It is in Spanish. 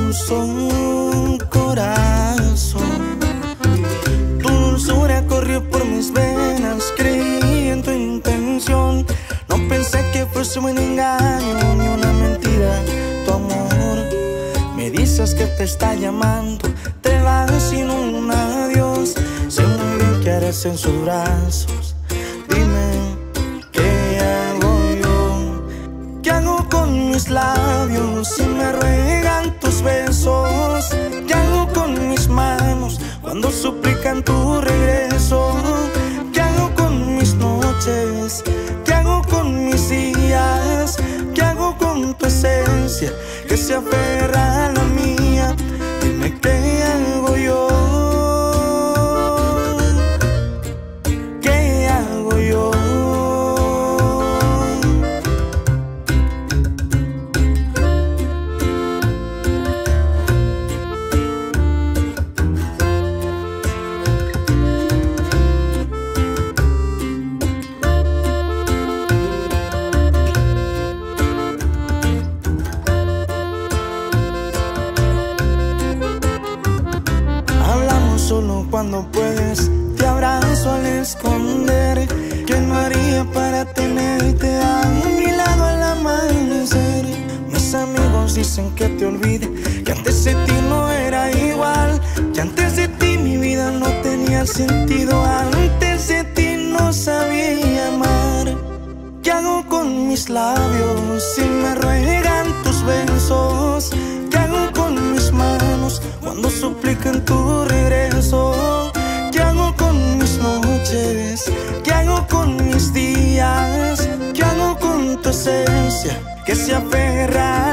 puso corazón. Tu dulzura corrió por mis venas, creí en tu intención. No pensé que fuese un engaño ni una mentira tu amor. Me dices que te está llamando, te vas sin un adiós. Sé muy bien que harás en sus brazos. Dime, ¿qué hago yo? ¿Qué hago con mis labios si me ruegan tus besos? ¿Qué hago con mis manos cuando suplican tu regreso? ¿Qué hago con mis noches? ¿Qué hago con mis días? ¿Qué hago con tu esencia que se aferra a la mía? Dime, ¿qué hago yo? ¿Qué hago yo? Solo cuando puedes, te abrazo al esconder. ¿Qué no haría para tenerte a mi lado al amanecer? Mis amigos dicen que te olvide, que antes de ti no era igual, que antes de ti mi vida no tenía sentido, antes de ti no sabía amar. ¿Qué hago con mis labios si me ruegan tus besos? ¿Qué hago con mis manos cuando suplican tu regreso? ¿Qué hago con mis noches? ¿Qué hago con mis días? ¿Qué hago con tu esencia que se aferra